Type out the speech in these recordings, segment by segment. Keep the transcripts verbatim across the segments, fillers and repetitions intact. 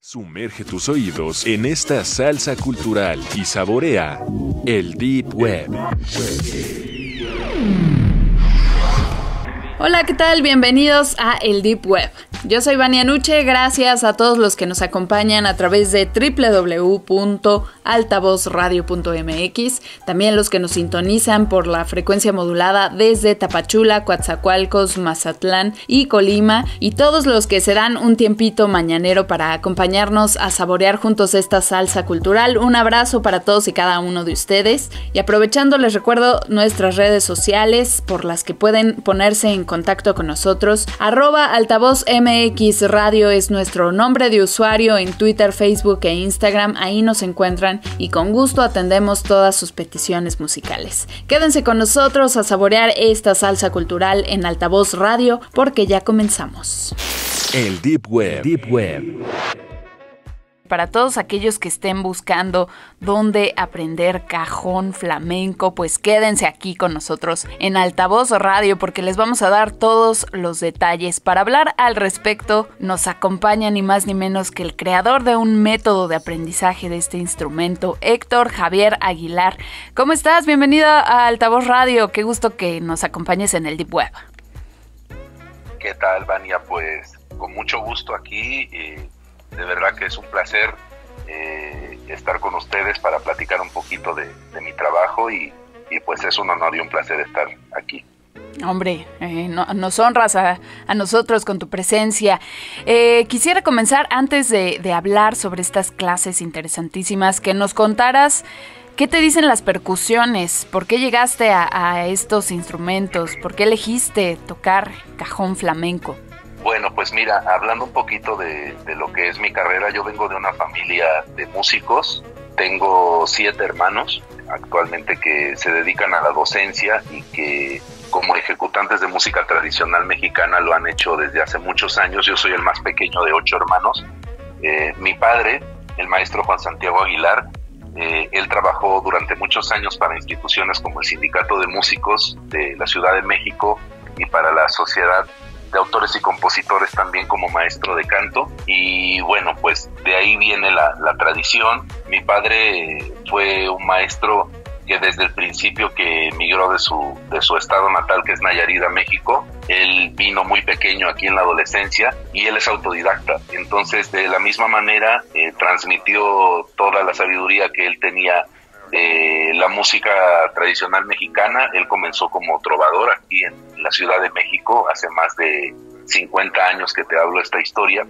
Sumerge tus oídos en esta salsa cultural y saborea el Deep Web. Hola, ¿qué tal? Bienvenidos a el Deep Web. Yo soy Vania Nuche, gracias a todos los que nos acompañan a través de doble u doble u doble u punto altavoz radio punto m x, también los que nos sintonizan por la frecuencia modulada desde Tapachula, Coatzacoalcos, Mazatlán y Colima, y todos los que se dan un tiempito mañanero para acompañarnos a saborear juntos esta salsa cultural. Un abrazo para todos y cada uno de ustedes, y aprovechando les recuerdo nuestras redes sociales por las que pueden ponerse en contacto con nosotros. Arroba altavoz M X Radio es nuestro nombre de usuario en Twitter, Facebook e Instagram. Ahí nos encuentran y con gusto atendemos todas sus peticiones musicales. Quédense con nosotros a saborear esta salsa cultural en Altavoz Radio, porque ya comenzamos. El Deep Web. Deep Web. Para todos aquellos que estén buscando dónde aprender cajón flamenco, pues quédense aquí con nosotros en Altavoz Radio, porque les vamos a dar todos los detalles. Para hablar al respecto nos acompaña ni más ni menos que el creador de un método de aprendizaje de este instrumento, Héctor Javier Aguilar. ¿Cómo estás? Bienvenido a Altavoz Radio. Qué gusto que nos acompañes en el Deep Web. ¿Qué tal, Vania? Pues con mucho gusto aquí. Eh... De verdad que es un placer eh, estar con ustedes para platicar un poquito de, de mi trabajo y, y pues es un honor y un placer estar aquí. Hombre, eh, no, nos honras a, a nosotros con tu presencia. Eh, quisiera comenzar, antes de, de hablar sobre estas clases interesantísimas, que nos contaras qué te dicen las percusiones, por qué llegaste a, a estos instrumentos, por qué elegiste tocar cajón flamenco. Bueno, pues mira, hablando un poquito de, de lo que es mi carrera, yo vengo de una familia de músicos, tengo siete hermanos actualmente que se dedican a la docencia y que como ejecutantes de música tradicional mexicana lo han hecho desde hace muchos años. Yo soy el más pequeño de ocho hermanos. Eh, mi padre, el maestro Juan Santiago Aguilar, eh, él trabajó durante muchos años para instituciones como el Sindicato de Músicos de la Ciudad de México y para la Sociedad de Autores y Compositores también como maestro de canto, y bueno, pues de ahí viene la, la tradición. Mi padre fue un maestro que desde el principio que emigró de su, de su estado natal, que es Nayarit, a México, él vino muy pequeño aquí en la adolescencia y él es autodidacta, entonces de la misma manera eh, transmitió toda la sabiduría que él tenía de la música tradicional mexicana. Él comenzó como trovador aquí en la Ciudad de México hace más de cincuenta años que te hablo esta historia,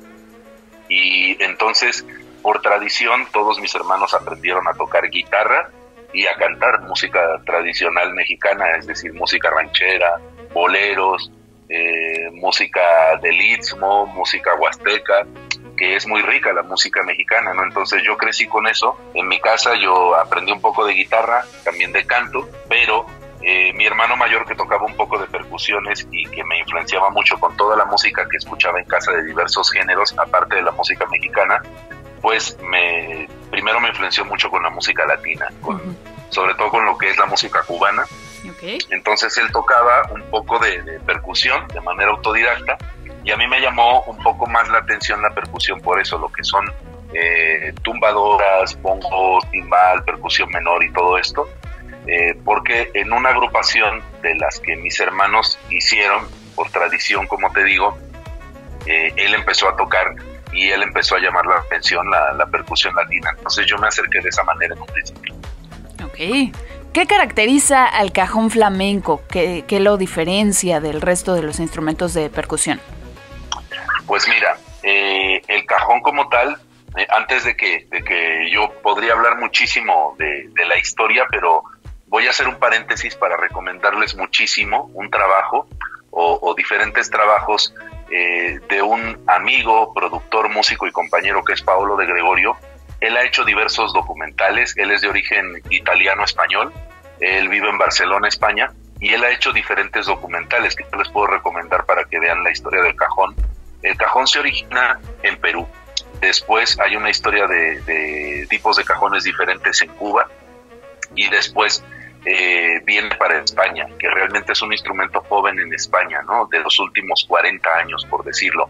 y entonces por tradición todos mis hermanos aprendieron a tocar guitarra y a cantar música tradicional mexicana, es decir, música ranchera, boleros, eh, música del Istmo, música huasteca, que es muy rica la música mexicana, ¿no? Entonces yo crecí con eso. En mi casa yo aprendí un poco de guitarra, también de canto, pero eh, mi hermano mayor, que tocaba un poco de percusiones y que me influenciaba mucho con toda la música que escuchaba en casa de diversos géneros, aparte de la música mexicana, pues me primero me influenció mucho con la música latina, con, uh-huh. sobre todo con lo que es la música cubana. Okay. Entonces él tocaba un poco de, de percusión de manera autodidacta, y a mí me llamó un poco más la atención la percusión por eso, lo que son eh, tumbadoras, bongos, timbal, percusión menor y todo esto, eh, porque en una agrupación de las que mis hermanos hicieron, por tradición como te digo, eh, él empezó a tocar y él empezó a llamar la atención la, la percusión latina, entonces yo me acerqué de esa manera en un principio. Ok. ¿Qué caracteriza al cajón flamenco? ¿Qué, qué lo diferencia del resto de los instrumentos de percusión? Pues mira, eh, el cajón como tal, eh, antes de que, de que yo podría hablar muchísimo de, de la historia, pero voy a hacer un paréntesis para recomendarles muchísimo un trabajo o, o diferentes trabajos eh, de un amigo, productor, músico y compañero que es Paolo de Gregorio. Él ha hecho diversos documentales, él es de origen italiano-español, él vive en Barcelona, España, y él ha hecho diferentes documentales que yo les puedo recomendar para que vean la historia del cajón. El cajón se origina en Perú, después hay una historia de, de tipos de cajones diferentes en Cuba, y después eh, viene para España, que realmente es un instrumento joven en España, ¿no? De los últimos cuarenta años, por decirlo.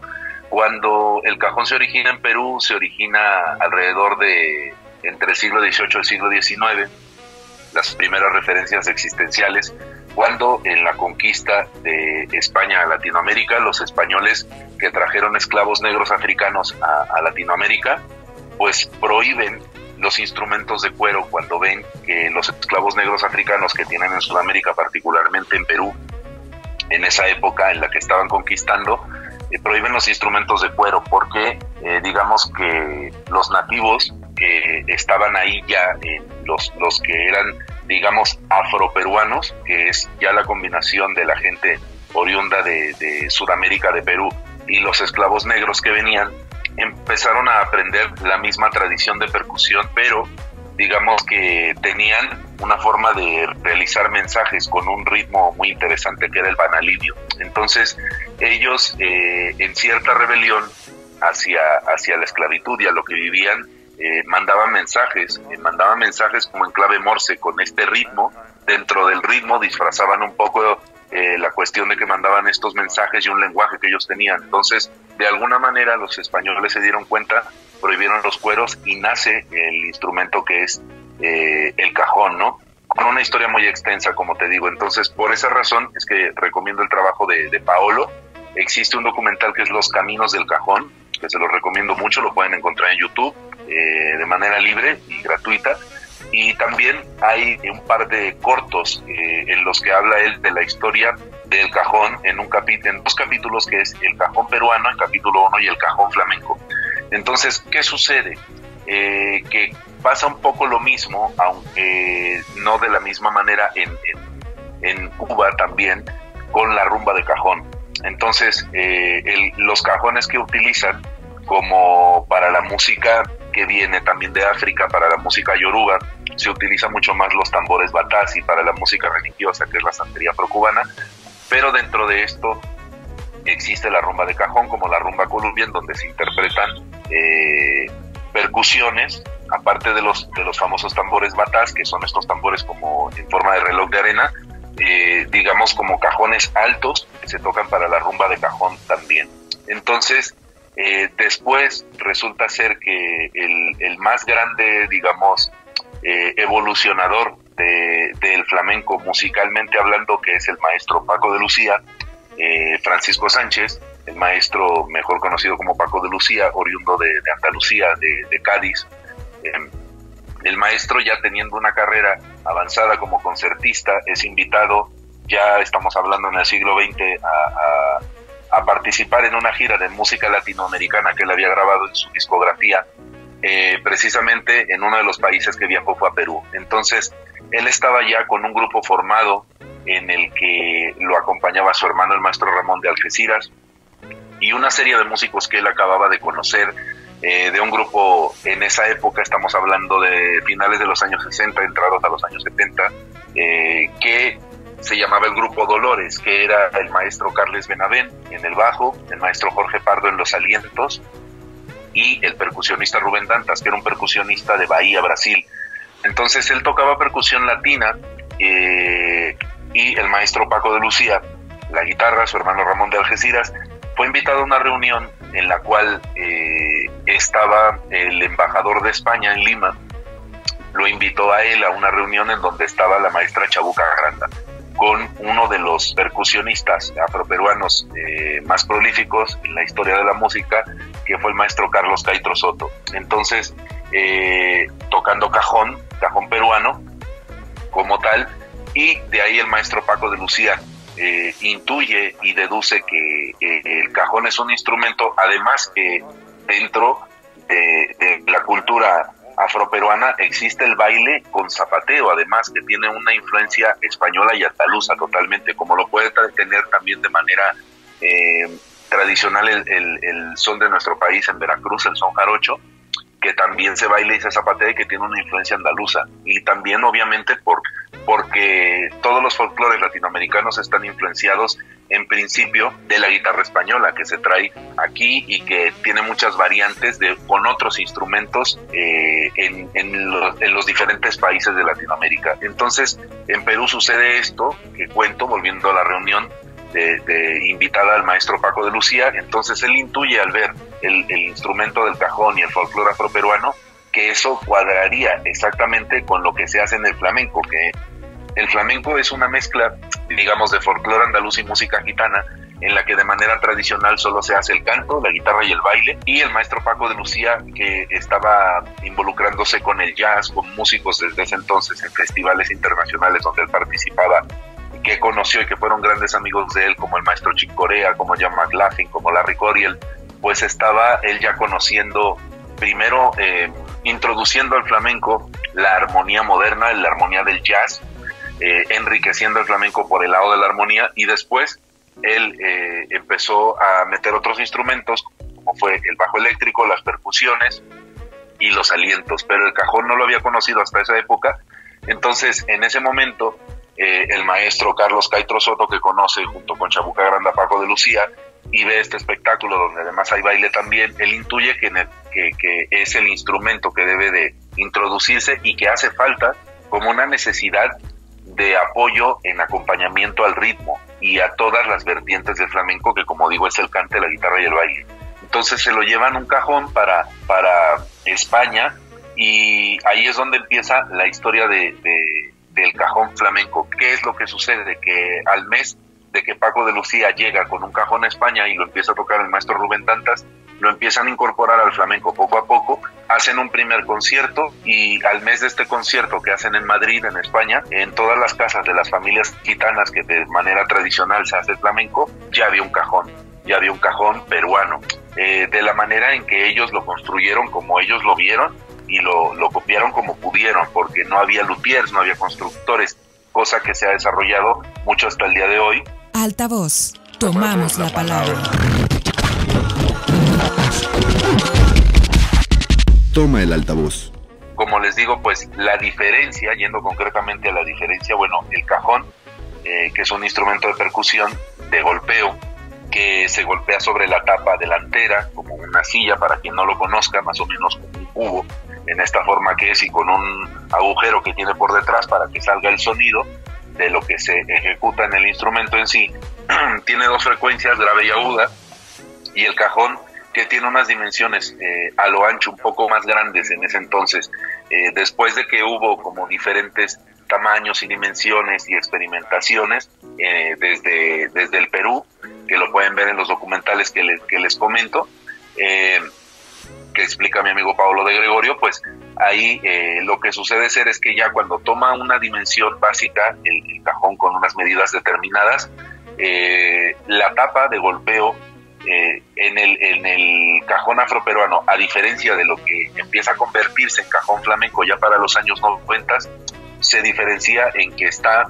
Cuando el cajón se origina en Perú, se origina alrededor de entre el siglo dieciocho y el siglo diecinueve, las primeras referencias existenciales, cuando en la conquista de España a Latinoamérica, los españoles que trajeron esclavos negros africanos a, a Latinoamérica, pues prohíben los instrumentos de cuero cuando ven que los esclavos negros africanos que tienen en Sudamérica, particularmente en Perú, en esa época en la que estaban conquistando, eh, prohíben los instrumentos de cuero porque eh, digamos que los nativos que estaban ahí ya, eh, los, los que eran, digamos, afroperuanos, que es ya la combinación de la gente oriunda de, de Sudamérica, de Perú, y los esclavos negros que venían, empezaron a aprender la misma tradición de percusión, pero digamos que tenían una forma de realizar mensajes con un ritmo muy interesante que era el banalivio. Entonces ellos eh, en cierta rebelión hacia, hacia la esclavitud y a lo que vivían, eh, mandaban mensajes, eh, mandaban mensajes como en clave Morse con este ritmo. Dentro del ritmo disfrazaban un poco eh, la cuestión de que mandaban estos mensajes y un lenguaje que ellos tenían. Entonces, de alguna manera los españoles se dieron cuenta, prohibieron los cueros y nace el instrumento que es eh, el cajón, ¿no? Con una historia muy extensa, como te digo. Entonces, por esa razón es que recomiendo el trabajo de, de Paolo. Existe un documental que es Los Caminos del Cajón, que se lo recomiendo mucho, lo pueden encontrar en YouTube eh, de manera libre y gratuita. Y también hay un par de cortos eh, en los que habla él de la historia del cajón en, un capi- en dos capítulos, que es el cajón peruano, el capítulo uno, y el cajón flamenco. Entonces, ¿qué sucede? Eh, que pasa un poco lo mismo, aunque no de la misma manera en, en, en Cuba también, con la rumba de cajón. Entonces, eh, el, los cajones que utilizan como para la música que viene también de África, para la música yoruba, se utiliza mucho más los tambores batás, y para la música religiosa, que es la santería afrocubana, pero dentro de esto existe la rumba de cajón, como la rumba columbia, en donde se interpretan eh, percusiones, aparte de los, de los famosos tambores batás, que son estos tambores como en forma de reloj de arena, eh, digamos como cajones altos, que se tocan para la rumba de cajón también. Entonces, eh, después resulta ser que el, el más grande, digamos, eh, evolucionador de, del flamenco musicalmente hablando, que es el maestro Paco de Lucía, eh, Francisco Sánchez, el maestro mejor conocido como Paco de Lucía, oriundo de, de Andalucía, de, de Cádiz. Eh, el maestro, ya teniendo una carrera avanzada como concertista, es invitado, ya estamos hablando en el siglo veinte, a, a, a participar en una gira de música latinoamericana que él había grabado en su discografía. Eh, precisamente en uno de los países que viajó fue a Perú. Entonces él estaba ya con un grupo formado en el que lo acompañaba su hermano, el maestro Ramón de Algeciras, y una serie de músicos que él acababa de conocer, eh, de un grupo en esa época, estamos hablando de finales de los años sesenta, entrados a los años setenta, eh, que se llamaba el Grupo Dolores, que era el maestro Carles Benavent en el bajo, el maestro Jorge Pardo en los alientos, y el percusionista Rubén Dantas, que era un percusionista de Bahía, Brasil. Entonces él tocaba percusión latina, eh, y el maestro Paco de Lucía, la guitarra, su hermano Ramón de Algeciras, fue invitado a una reunión en la cual eh, estaba el embajador de España en Lima. Lo invitó a él a una reunión en donde estaba la maestra Chabuca Granda, con uno de los percusionistas afroperuanos eh, más prolíficos en la historia de la música, que fue el maestro Carlos Caitro Soto. Entonces, eh, tocando cajón, cajón peruano como tal, y de ahí el maestro Paco de Lucía eh, intuye y deduce que eh, el cajón es un instrumento, además que dentro de, de la cultura afroperuana existe el baile con zapateo, además que tiene una influencia española y andaluza totalmente, como lo puede tener también de manera eh, tradicional el, el, el son de nuestro país en Veracruz, el son jarocho, que también se baila y se zapatea y que tiene una influencia andaluza. Y también obviamente por, porque todos los folclores latinoamericanos están influenciados en principio de la guitarra española que se trae aquí y que tiene muchas variantes de, con otros instrumentos eh, en, en, los, en los diferentes países de Latinoamérica. Entonces en Perú sucede esto que cuento, volviendo a la reunión, de, de invitada al maestro Paco de Lucía. Entonces él intuye al ver el, el instrumento del cajón y el folclore afroperuano que eso cuadraría exactamente con lo que se hace en el flamenco, que el flamenco es una mezcla, digamos, de folclore andaluz y música gitana, en la que de manera tradicional solo se hace el canto, la guitarra y el baile, y el maestro Paco de Lucía, que estaba involucrándose con el jazz, con músicos desde ese entonces en festivales internacionales donde él participaba, que conoció y que fueron grandes amigos de él, como el maestro Chick Corea, como John McLaughlin, como Larry Coryell, pues estaba él ya conociendo, primero eh, introduciendo al flamenco la armonía moderna, la armonía del jazz, eh, enriqueciendo el flamenco por el lado de la armonía, y después él eh, empezó a meter otros instrumentos, como fue el bajo eléctrico, las percusiones y los alientos, pero el cajón no lo había conocido hasta esa época. Entonces, en ese momento, eh, el maestro Carlos Caitro Soto, que conoce junto con Chabuca Granda a Paco de Lucía, y ve este espectáculo donde además hay baile también, él intuye que, que, que es el instrumento que debe de introducirse y que hace falta como una necesidad de apoyo en acompañamiento al ritmo y a todas las vertientes del flamenco, que como digo es el cante, la guitarra y el baile. Entonces se lo llevan un cajón para, para España, y ahí es donde empieza la historia de, de, del cajón flamenco. ¿Qué es lo que sucede? Que al mes de que Paco de Lucía llega con un cajón a España y lo empieza a tocar el maestro Rubén Tantas, lo empiezan a incorporar al flamenco poco a poco, hacen un primer concierto, y al mes de este concierto que hacen en Madrid, en España, en todas las casas de las familias gitanas que de manera tradicional se hace flamenco, ya había un cajón, ya había un cajón peruano, eh, de la manera en que ellos lo construyeron, como ellos lo vieron, y lo, lo copiaron como pudieron, porque no había luthiers, no había constructores, cosa que se ha desarrollado mucho hasta el día de hoy. Altavoz, tomamos la palabra. Toma el altavoz. Como les digo, pues la diferencia, yendo concretamente a la diferencia, bueno, el cajón, eh, que es un instrumento de percusión, de golpeo, que se golpea sobre la tapa delantera, como una silla, para quien no lo conozca, más o menos como un cubo, en esta forma que es, y con un agujero que tiene por detrás para que salga el sonido de lo que se ejecuta en el instrumento en sí. Tiene dos frecuencias, grave y aguda, y el cajón, que tiene unas dimensiones eh, a lo ancho un poco más grandes en ese entonces, eh, después de que hubo como diferentes tamaños y dimensiones y experimentaciones eh, desde, desde el Perú, que lo pueden ver en los documentales que les, que les comento, eh, que explica mi amigo Pablo de Gregorio, pues ahí eh, lo que sucede ser es que ya cuando toma una dimensión básica, el, el cajón con unas medidas determinadas, eh, la tapa de golpeo eh, en, el, en el cajón afroperuano, a diferencia de lo que empieza a convertirse en cajón flamenco ya para los años noventa, se diferencia en que está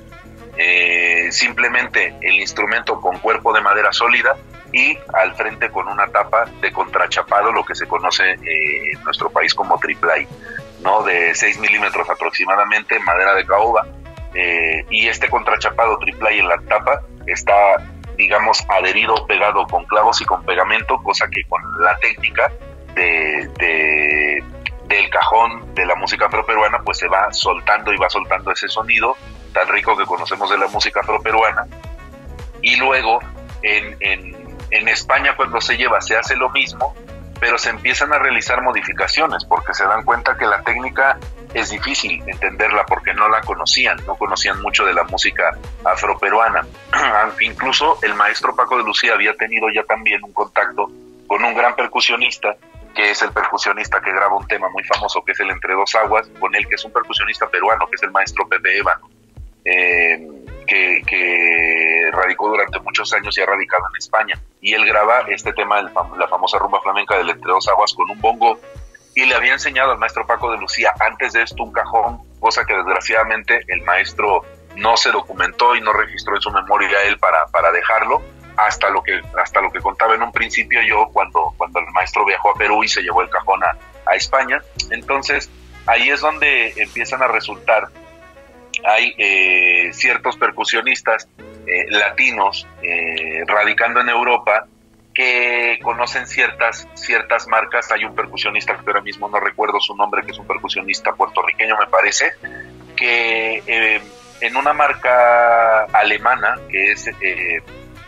eh, simplemente el instrumento con cuerpo de madera sólida y al frente con una tapa de contrachapado, lo que se conoce eh, en nuestro país como triplay, ¿no? De seis milímetros aproximadamente, madera de caoba, eh, y este contrachapado triplay en la tapa está, digamos, adherido, pegado con clavos y con pegamento, cosa que con la técnica de, de, del cajón de la música afroperuana pues se va soltando y va soltando ese sonido tan rico que conocemos de la música afroperuana. Y luego en, en En España, cuando se lleva, se hace lo mismo, pero se empiezan a realizar modificaciones porque se dan cuenta que la técnica es difícil entenderla porque no la conocían, no conocían mucho de la música afroperuana. Incluso el maestro Paco de Lucía había tenido ya también un contacto con un gran percusionista, que es el percusionista que graba un tema muy famoso, que es el Entre Dos Aguas, con él, que es un percusionista peruano, que es el maestro Pepe Ébano. Eh, que, que radicó durante muchos años y ha radicado en España, y él graba este tema, el, la famosa rumba flamenca del Entre Dos Aguas, con un bongo, y le había enseñado al maestro Paco de Lucía antes de esto un cajón, cosa que desgraciadamente el maestro no se documentó y no registró en su memoria él para, para dejarlo, hasta lo que hasta lo que contaba en un principio yo cuando, cuando el maestro viajó a Perú y se llevó el cajón a, a España. Entonces ahí es donde empiezan a resultar. Hay eh, ciertos percusionistas eh, latinos eh, radicando en Europa que conocen ciertas, ciertas marcas. Hay un percusionista que ahora mismo no recuerdo su nombre, que es un percusionista puertorriqueño, me parece, que eh, en una marca alemana que es eh,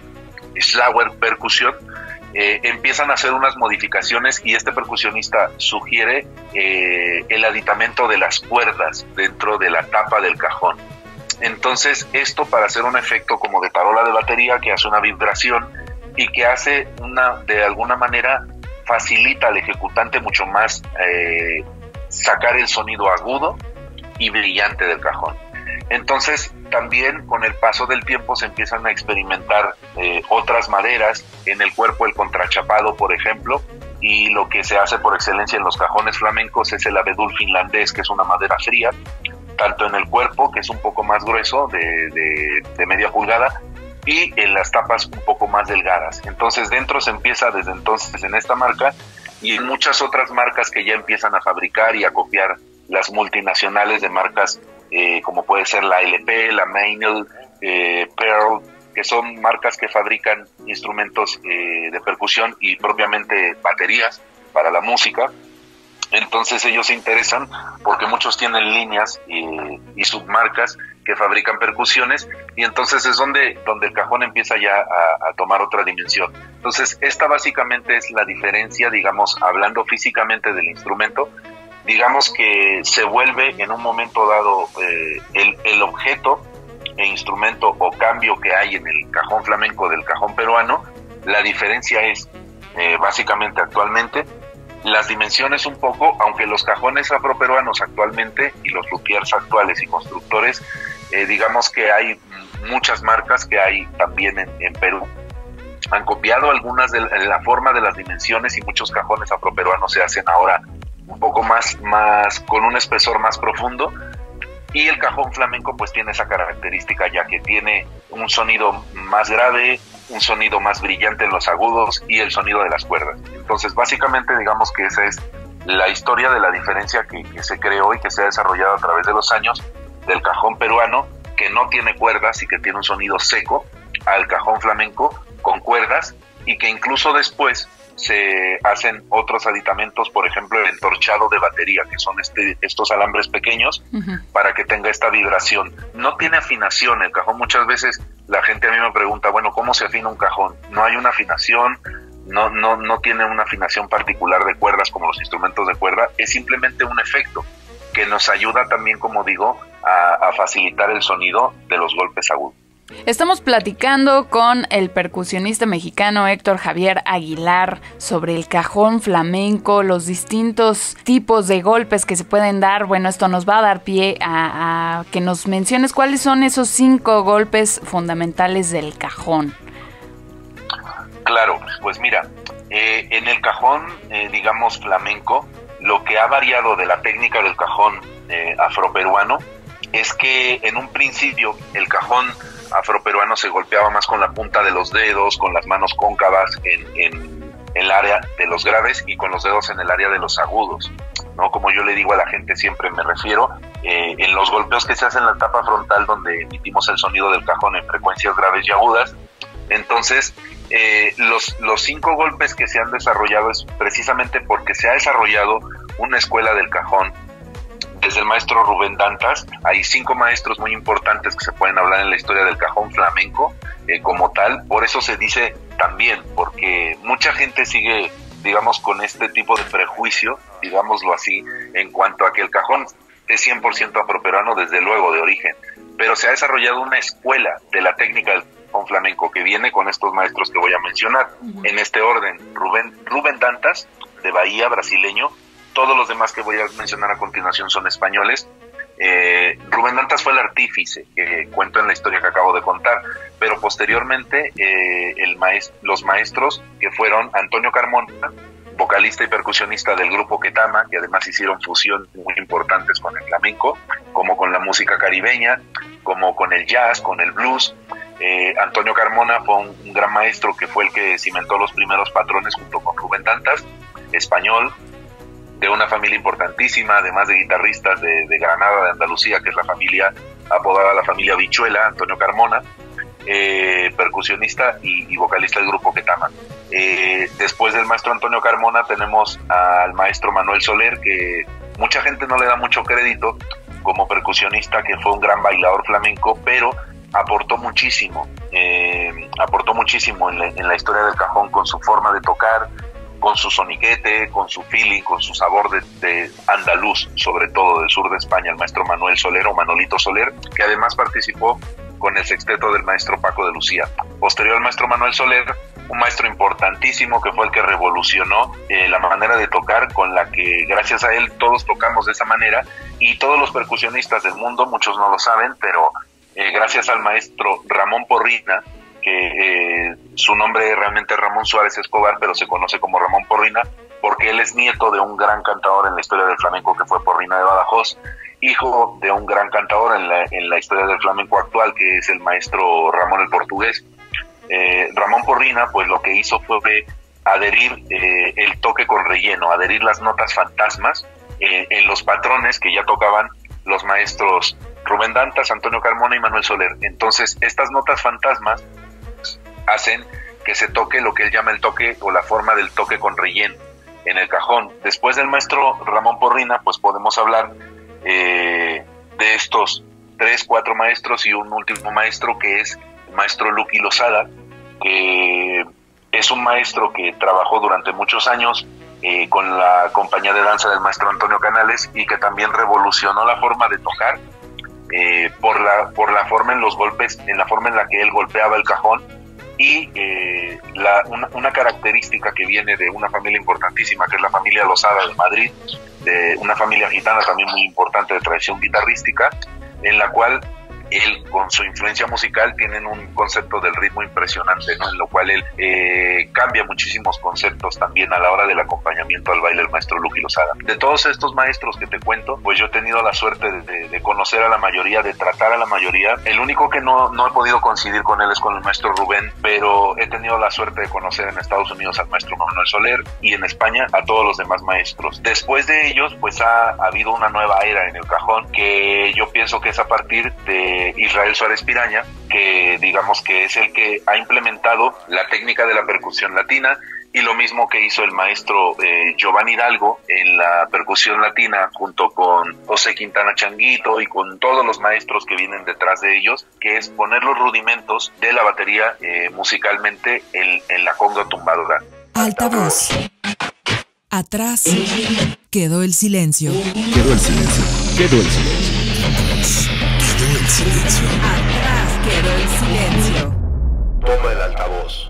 Schlauer Percusión, eh, empiezan a hacer unas modificaciones y este percusionista sugiere eh, el aditamento de las cuerdas dentro de la tapa del cajón. Entonces esto para hacer un efecto como de tarola de batería que hace una vibración y que hace una, de alguna manera facilita al ejecutante mucho más eh, sacar el sonido agudo y brillante del cajón. Entonces también con el paso del tiempo se empiezan a experimentar eh, otras maderas, en el cuerpo el contrachapado por ejemplo, y lo que se hace por excelencia en los cajones flamencos es el abedul finlandés, que es una madera fría, tanto en el cuerpo, que es un poco más grueso, de, de, de media pulgada, y en las tapas un poco más delgadas. Entonces dentro se empieza desde entonces en esta marca y en muchas otras marcas que ya empiezan a fabricar y a copiar las multinacionales de marcas eh, como puede ser la L P, la Meinl, eh, Pearl, que son marcas que fabrican instrumentos eh, de percusión y propiamente baterías para la música. Entonces ellos se interesan porque muchos tienen líneas y, y submarcas que fabrican percusiones y entonces es donde, donde el cajón empieza ya a, a tomar otra dimensión. Entonces esta básicamente es la diferencia, digamos, hablando físicamente del instrumento, digamos que se vuelve en un momento dado eh, el, el objeto e instrumento o cambio que hay en el cajón flamenco del cajón peruano. La diferencia es eh, básicamente actualmente las dimensiones un poco, aunque los cajones afroperuanos actualmente y los luthiers actuales y constructores, eh, digamos que hay muchas marcas que hay también en, en Perú, han copiado algunas de la forma de las dimensiones y muchos cajones afroperuanos se hacen ahora un poco más, más con un espesor más profundo. Y el cajón flamenco pues tiene esa característica ya que tiene un sonido más grave, un sonido más brillante en los agudos y el sonido de las cuerdas. Entonces básicamente digamos que esa es la historia de la diferencia que, que se creó y que se ha desarrollado a través de los años del cajón peruano, que no tiene cuerdas y que tiene un sonido seco, al cajón flamenco con cuerdas y que incluso después se hacen otros aditamentos, por ejemplo el entorchado de batería, que son este, estos alambres pequeños, uh-huh, para que tenga esta vibración. No tiene afinación el cajón. Muchas veces la gente a mí me pregunta, bueno, ¿cómo se afina un cajón? No hay una afinación, no, no, no tiene una afinación particular de cuerdas como los instrumentos de cuerda, es simplemente un efecto que nos ayuda también, como digo, a, a facilitar el sonido de los golpes agudos. Estamos platicando con el percusionista mexicano Héctor Javier Aguilar sobre el cajón flamenco, los distintos tipos de golpes que se pueden dar. Bueno, esto nos va a dar pie a, a que nos menciones cuáles son esos cinco golpes fundamentales del cajón. Claro, pues mira, eh, en el cajón, eh, digamos, flamenco, lo que ha variado de la técnica del cajón eh, afroperuano es que en un principio el cajón afroperuano se golpeaba más con la punta de los dedos, con las manos cóncavas en, en, en el área de los graves y con los dedos en el área de los agudos, ¿no? Como yo le digo a la gente siempre me refiero, eh, en los golpeos que se hacen en la tapa frontal donde emitimos el sonido del cajón en frecuencias graves y agudas. Entonces eh, los, los cinco golpes que se han desarrollado es precisamente porque se ha desarrollado una escuela del cajón desde el maestro Rubén Dantas. Hay cinco maestros muy importantes que se pueden hablar en la historia del cajón flamenco eh, como tal. Por eso se dice también, porque mucha gente sigue, digamos, con este tipo de prejuicio, digámoslo así, en cuanto a que el cajón es cien por ciento afroperuano, desde luego, de origen. Pero se ha desarrollado una escuela de la técnica del cajón flamenco que viene con estos maestros que voy a mencionar. Uh-huh. En este orden, Rubén, Rubén Dantas, de Bahía, brasileño. Todos los demás que voy a mencionar a continuación son españoles. Eh, Rubén Dantas fue el artífice, que cuento en la historia que acabo de contar, pero posteriormente eh, el maest- los maestros que fueron Antonio Carmona, vocalista y percusionista del grupo Ketama, que además hicieron fusiones muy importantes con el flamenco, como con la música caribeña, como con el jazz, con el blues. Eh, Antonio Carmona fue un, un gran maestro que fue el que cimentó los primeros patrones junto con Rubén Dantas, español, de una familia importantísima, además de guitarristas de, de Granada, de Andalucía, que es la familia apodada la familia Bichuela, Antonio Carmona, eh, percusionista y, y vocalista del grupo Ketama. Eh, después del maestro Antonio Carmona tenemos al maestro Manuel Soler, que mucha gente no le da mucho crédito, como percusionista, que fue un gran bailador flamenco, pero aportó muchísimo, eh, aportó muchísimo en la, en la historia del cajón con su forma de tocar, con su soniquete, con su feeling, con su sabor de, de andaluz, sobre todo del sur de España, el maestro Manuel Soler o Manolito Soler, que además participó con el sexteto del maestro Paco de Lucía. Posterior al maestro Manuel Soler, un maestro importantísimo que fue el que revolucionó eh, la manera de tocar, con la que gracias a él todos tocamos de esa manera, y todos los percusionistas del mundo, muchos no lo saben, pero eh, gracias al maestro Ramón Porrina, que eh, su nombre realmente es Ramón Suárez Escobar, pero se conoce como Ramón Porrina, porque él es nieto de un gran cantador en la historia del flamenco que fue Porrina de Badajoz, hijo de un gran cantador en la, en la historia del flamenco actual, que es el maestro Ramón el Portugués. Eh, Ramón Porrina, pues lo que hizo fue adherir eh, el toque con relleno, adherir las notas fantasmas eh, en los patrones que ya tocaban los maestros Rubén Dantas, Antonio Carmona y Manuel Soler. Entonces, estas notas fantasmas hacen que se toque lo que él llama el toque o la forma del toque con relleno en el cajón. Después del maestro Ramón Porrina, pues podemos hablar eh, de estos tres, cuatro maestros y un último maestro que es el maestro Luqui Losada, que es un maestro que trabajó durante muchos años eh, con la compañía de danza del maestro Antonio Canales y que también revolucionó la forma de tocar eh, por la por la forma en los golpes, en la forma en la que él golpeaba el cajón. Y eh, la, una, una característica que viene de una familia importantísima, que es la familia Losada de Madrid, de una familia gitana también muy importante de tradición guitarrística, en la cual él, con su influencia musical, tienen un concepto del ritmo impresionante, ¿no? En lo cual él eh, cambia muchísimos conceptos también a la hora del acompañamiento al baile del maestro Luqui Losada. De todos estos maestros que te cuento, pues yo he tenido la suerte de, de, de conocer a la mayoría, de tratar a la mayoría. El único que no, no he podido coincidir con él es con el maestro Rubén, pero he tenido la suerte de conocer en Estados Unidos al maestro Manuel Soler y en España a todos los demás maestros. Después de ellos, pues ha, ha habido una nueva era en el cajón, que yo pienso que es a partir de Israel Suárez Piraña, que digamos que es el que ha implementado la técnica de la percusión latina, y lo mismo que hizo el maestro eh, Giovanni Hidalgo en la percusión latina, junto con José Quintana Changuito y con todos los maestros que vienen detrás de ellos, que es poner los rudimentos de la batería eh, musicalmente en, en la conga tumbadora. Altavoz. Atrás quedó el silencio. Quedó el silencio. Quedó el silencio. Quedó el silencio. Atrás quedó el silencio. Toma el altavoz.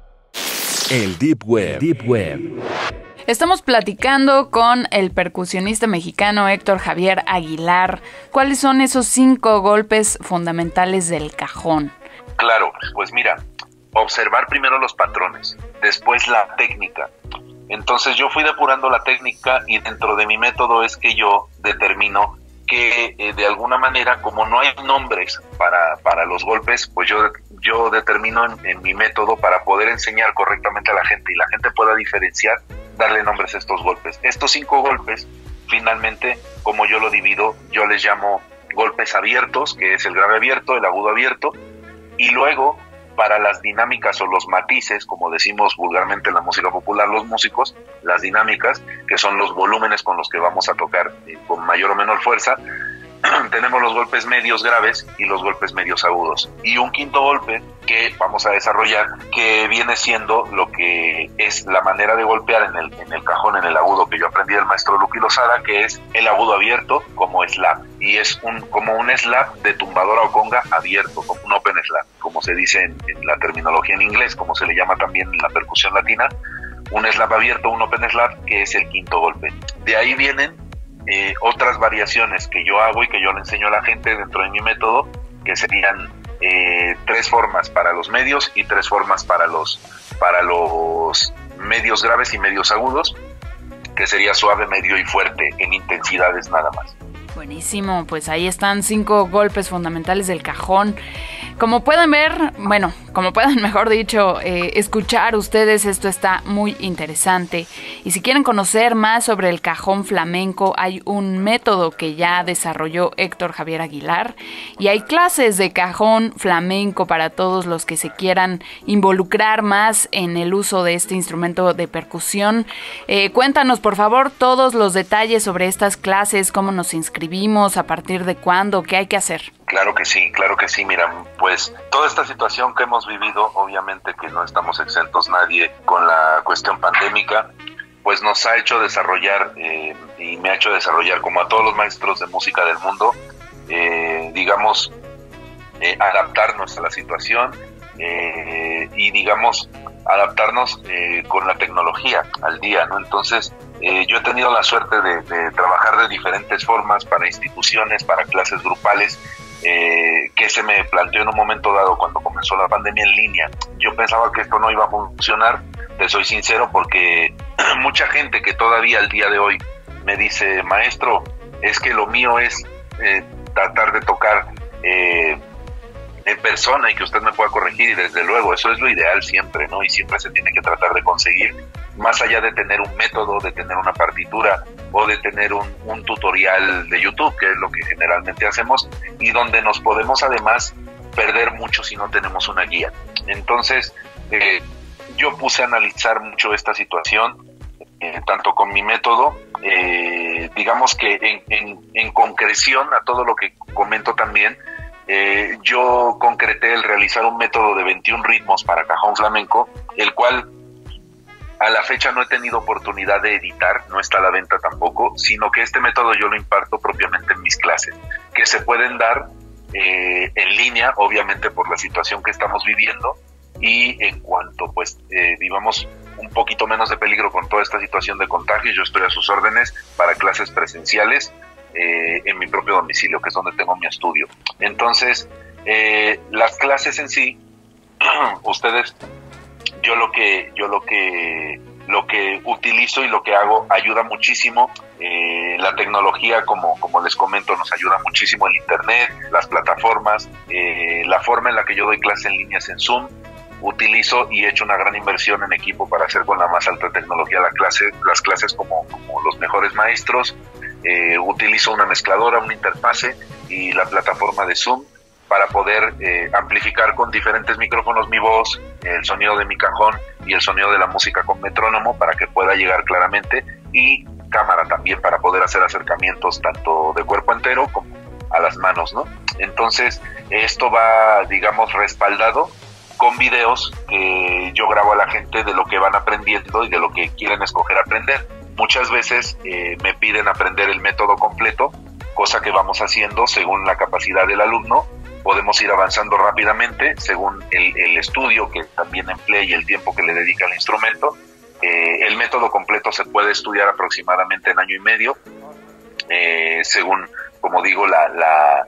El Deep Web. Deep Web. Estamos platicando con el percusionista mexicano Héctor Javier Aguilar. ¿Cuáles son esos cinco golpes fundamentales del cajón? Claro, pues mira, observar primero los patrones, después la técnica. Entonces yo fui depurando la técnica y dentro de mi método es que yo determino que eh, de alguna manera, como no hay nombres para, para los golpes, pues yo, yo determino en, en mi método para poder enseñar correctamente a la gente y la gente pueda diferenciar, darle nombres a estos golpes. Estos cinco golpes, finalmente, como yo lo divido, yo les llamo golpes abiertos, que es el grave abierto, el agudo abierto, y luego para las dinámicas o los matices, como decimos vulgarmente en la música popular los músicos, las dinámicas, que son los volúmenes con los que vamos a tocar eh, con mayor o menor fuerza, tenemos los golpes medios graves y los golpes medios agudos. Y un quinto golpe que vamos a desarrollar, que viene siendo lo que es la manera de golpear en el, en el cajón, en el agudo, que yo aprendí del maestro Luqui Losada, que es el agudo abierto como slap. Y es un, como un slap de tumbadora o conga abierto, como un open slap, como se dice en, en la terminología en inglés, como se le llama también en la percusión latina. Un slap abierto, un open slap, que es el quinto golpe. De ahí vienen Eh, otras variaciones que yo hago y que yo le enseño a la gente dentro de mi método, que serían eh, tres formas para los medios y tres formas para los para los medios graves y medios agudos, que sería suave, medio y fuerte en intensidades nada más. Buenísimo, pues ahí están cinco golpes fundamentales del cajón. Como pueden ver, bueno, como pueden, mejor dicho, eh, escuchar ustedes, esto está muy interesante. Y si quieren conocer más sobre el cajón flamenco, hay un método que ya desarrolló Héctor Javier Aguilar. Y hay clases de cajón flamenco para todos los que se quieran involucrar más en el uso de este instrumento de percusión. Eh, cuéntanos, por favor, todos los detalles sobre estas clases, cómo nos inscribimos. inscribimos? ¿A partir de cuándo? ¿Qué hay que hacer? Claro que sí, claro que sí. Mira, pues toda esta situación que hemos vivido, obviamente que no estamos exentos nadie con la cuestión pandémica, pues nos ha hecho desarrollar eh, y me ha hecho desarrollar, como a todos los maestros de música del mundo, eh, digamos, eh, adaptarnos a la situación eh, y digamos adaptarnos eh, con la tecnología al día, ¿no? Entonces eh, yo he tenido la suerte de, de trabajar de diferentes formas para instituciones, para clases grupales, eh, que se me planteó en un momento dado cuando comenzó la pandemia en línea. Yo pensaba que esto no iba a funcionar, te soy sincero, porque mucha gente que todavía al día de hoy me dice, maestro, es que lo mío es eh, tratar de tocar eh, en persona y que usted me pueda corregir, y desde luego eso es lo ideal siempre, ¿no? Y siempre se tiene que tratar de conseguir, más allá de tener un método, de tener una partitura o de tener un, un tutorial de YouTube, que es lo que generalmente hacemos, y donde nos podemos además perder mucho si no tenemos una guía. Entonces, eh, yo puse a analizar mucho esta situación, eh, tanto con mi método, eh, digamos que en, en, en concreción a todo lo que comento también, eh, yo concreté el realizar un método de veintiún ritmos para cajón flamenco, el cual a la fecha no he tenido oportunidad de editar, no está a la venta tampoco, sino que este método yo lo imparto propiamente en mis clases, que se pueden dar eh, en línea, obviamente por la situación que estamos viviendo, y en cuanto pues eh, vivamos un poquito menos de peligro con toda esta situación de contagio, yo estoy a sus órdenes para clases presenciales eh, en mi propio domicilio, que es donde tengo mi estudio. Entonces, eh, las clases en sí, ustedes, yo lo que, yo lo que, lo que utilizo y lo que hago ayuda muchísimo. Eh, la tecnología, como, como les comento, nos ayuda muchísimo el internet, las plataformas, eh, la forma en la que yo doy clases en línea es en Zoom. Utilizo y he hecho una gran inversión en equipo para hacer con la más alta tecnología la clase, las clases como, como los mejores maestros. Eh, utilizo una mezcladora, una interfase y la plataforma de Zoom para poder eh, amplificar con diferentes micrófonos mi voz, el sonido de mi cajón y el sonido de la música con metrónomo para que pueda llegar claramente, y cámara también para poder hacer acercamientos tanto de cuerpo entero como a las manos, ¿no? Entonces esto va, digamos, respaldado con videos que yo grabo a la gente de lo que van aprendiendo y de lo que quieren escoger aprender. Muchas veces eh, me piden aprender el método completo, cosa que vamos haciendo según la capacidad del alumno. Podemos ir avanzando rápidamente según el, el estudio que también emplea y el tiempo que le dedica al instrumento. Eh, el método completo se puede estudiar aproximadamente en año y medio, eh, según, como digo, la, la,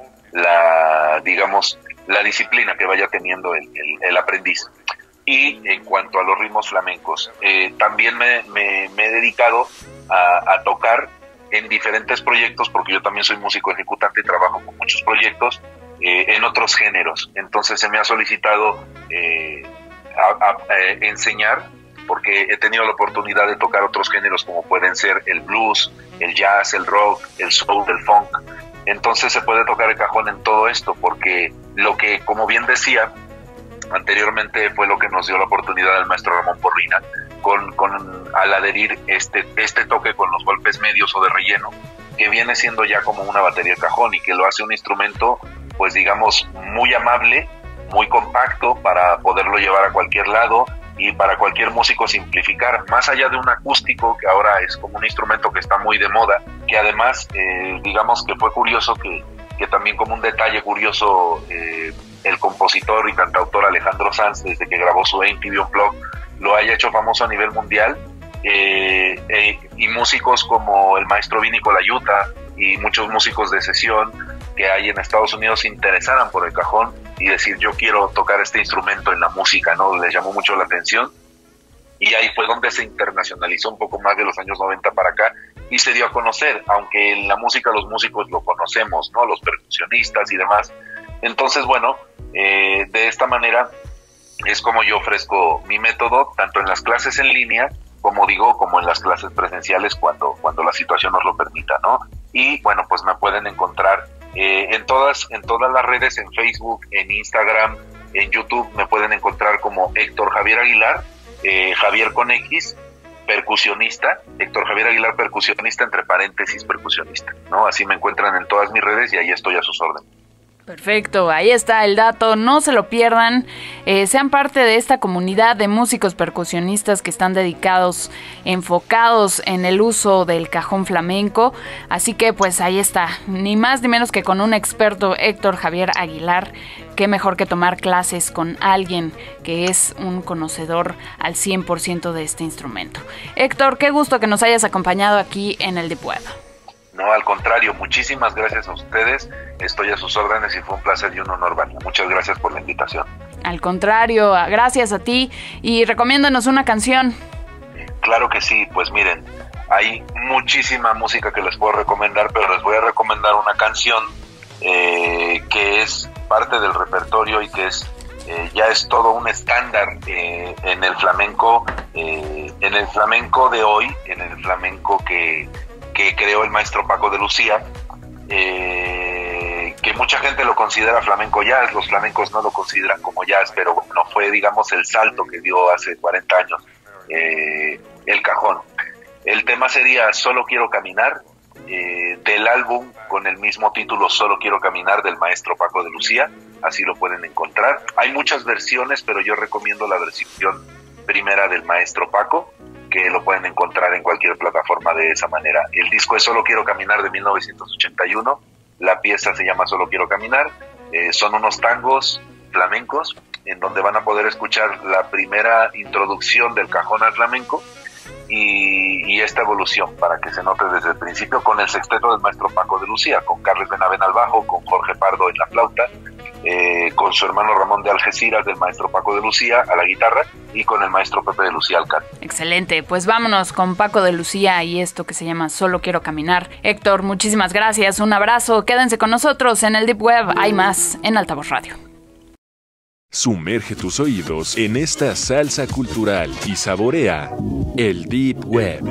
la digamos, la disciplina que vaya teniendo el, el, el aprendiz. Y en cuanto a los ritmos flamencos, eh, también me, me, me he dedicado a, a tocar en diferentes proyectos, porque yo también soy músico ejecutante y trabajo con muchos proyectos eh, en otros géneros. Entonces se me ha solicitado eh, a, a, a enseñar, porque he tenido la oportunidad de tocar otros géneros como pueden ser el blues, el jazz, el rock, el soul, el funk. Entonces se puede tocar el cajón en todo esto, porque lo que, como bien decía anteriormente, fue lo que nos dio la oportunidad al maestro Ramón Porrina, con, con al adherir este, este toque con los golpes medios o de relleno, que viene siendo ya como una batería de cajón y que lo hace un instrumento, pues digamos, muy amable, muy compacto para poderlo llevar a cualquier lado y para cualquier músico simplificar, más allá de un acústico que ahora es como un instrumento que está muy de moda, que además eh, digamos que fue curioso que, que también como un detalle curioso eh, el compositor y cantautor Alejandro Sanz, desde que grabó su M T V Unplugged, lo haya hecho famoso a nivel mundial, eh, eh, y músicos como el maestro Vinny Colaiuta y muchos músicos de sesión que hay en Estados Unidos se interesaran por el cajón y decir, yo quiero tocar este instrumento en la música, ¿no? Les llamó mucho la atención, y ahí fue donde se internacionalizó un poco más de los años noventa para acá y se dio a conocer, aunque en la música los músicos lo conocemos, ¿no? Los percusionistas y demás. Entonces, bueno, eh, de esta manera es como yo ofrezco mi método, tanto en las clases en línea, como digo, como en las clases presenciales cuando, cuando la situación nos lo permita, ¿no? Y bueno, pues me pueden encontrar eh, en todas, en todas las redes, en Facebook, en Instagram, en YouTube, me pueden encontrar como Héctor Javier Aguilar, eh, Javier con X, percusionista, Héctor Javier Aguilar percusionista, entre paréntesis percusionista, ¿no? Así me encuentran en todas mis redes y ahí estoy a sus órdenes. Perfecto, ahí está el dato, no se lo pierdan, eh, sean parte de esta comunidad de músicos percusionistas que están dedicados, enfocados en el uso del cajón flamenco, así que pues ahí está, ni más ni menos que con un experto, Héctor Javier Aguilar. Qué mejor que tomar clases con alguien que es un conocedor al cien por ciento de este instrumento. Héctor, qué gusto que nos hayas acompañado aquí en el Deep Web. No, al contrario, muchísimas gracias a ustedes, estoy a sus órdenes y fue un placer y un honor, Vania. Muchas gracias por la invitación. Al contrario, gracias a ti y recomiéndanos una canción. Claro que sí, pues miren, hay muchísima música que les puedo recomendar, pero les voy a recomendar una canción eh, que es parte del repertorio y que es eh, ya es todo un estándar eh, en el flamenco, eh, en el flamenco de hoy, en el flamenco que que creó el maestro Paco de Lucía, eh, que mucha gente lo considera flamenco jazz, los flamencos no lo consideran como jazz, pero no fue, digamos, el salto que dio hace cuarenta años eh, el cajón. El tema sería Solo Quiero Caminar, eh, del álbum con el mismo título Solo Quiero Caminar del maestro Paco de Lucía, así lo pueden encontrar. Hay muchas versiones, pero yo recomiendo la versión primera del maestro Paco, que lo pueden encontrar en cualquier plataforma de esa manera. El disco es Solo Quiero Caminar de mil novecientos ochenta y uno, la pieza se llama Solo Quiero Caminar, eh, son unos tangos flamencos en donde van a poder escuchar la primera introducción del cajón al flamenco y, y esta evolución para que se note desde el principio con el sexteto del maestro Paco de Lucía, con Carles Benavent al bajo, con Jorge Pardo en la flauta, Eh, con su hermano Ramón de Algeciras del maestro Paco de Lucía a la guitarra y con el maestro Pepe de Lucía al canto. Excelente, pues vámonos con Paco de Lucía y esto que se llama Solo Quiero Caminar. Héctor, muchísimas gracias, un abrazo, quédense con nosotros en el Deep Web, hay más en Altavoz Radio. Sumerge tus oídos en esta salsa cultural y saborea el Deep Web.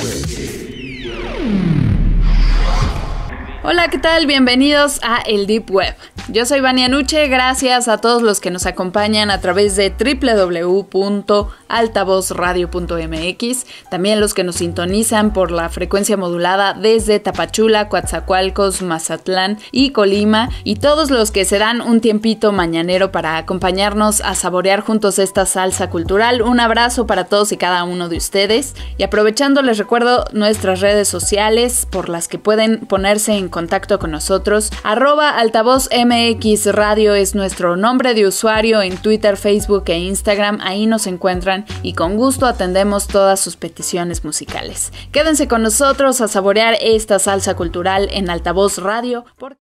Hola, ¿qué tal? Bienvenidos a el Deep Web. Yo soy Vania Nuche, gracias a todos los que nos acompañan a través de doble u doble u doble u punto altavoz radio punto m x, también los que nos sintonizan por la frecuencia modulada desde Tapachula, Coatzacoalcos, Mazatlán y Colima, y todos los que se dan un tiempito mañanero para acompañarnos a saborear juntos esta salsa cultural. Un abrazo para todos y cada uno de ustedes, y aprovechando les recuerdo nuestras redes sociales por las que pueden ponerse en contacto con nosotros. Arroba altavoz mx radio es nuestro nombre de usuario en Twitter, Facebook e Instagram. Ahí nos encuentran y con gusto atendemos todas sus peticiones musicales. Quédense con nosotros a saborear esta salsa cultural en Altavoz Radio. Por...